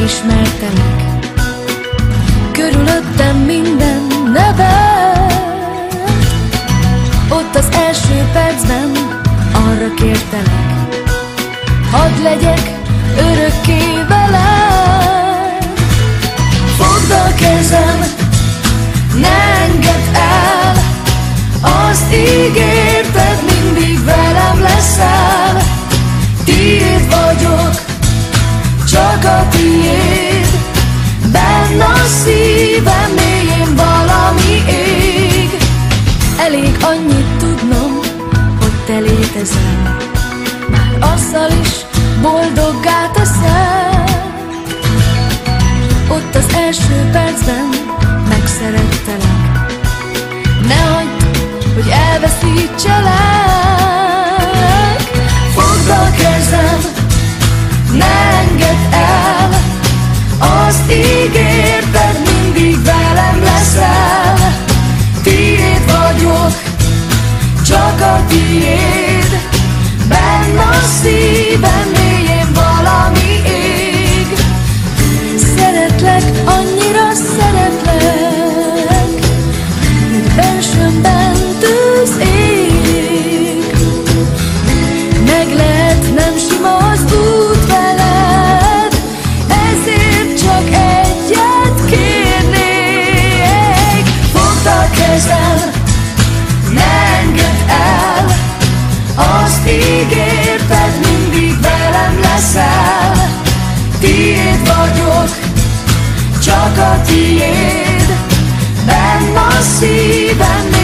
ismertelek. Körülöttem minden nevet, ott az első percben arra kértelek, hadd legyek örökké veled. Fogd a kezem, ne engedd el, azt ígérted, mindig velem leszel. Tiéd vagyok, csak a tiéd, benn a szívem mélyén valami ég. Elég annyit tudnom, hogy te létezel, már azzal is boldoggá teszel. Ott az első percben megszerettelek, ne hagyd, hogy elveszítselek. Fogd a kezem, ne engedd el, azt ígérted, mindig velem leszel. Tiéd vagyok, csak a tiéd, benn a szívem mélyén valami ég. Szeretlek, annyira szeretlek, mint bensőmben tűz ég. Meg lehet, nem sima az út veled, ezért csak egyet kérnék. Fogd a kezem, ne engedd el, azt ígérted, mindig velem leszel. Tiéd vagyok, csak a tiéd, benn a szívem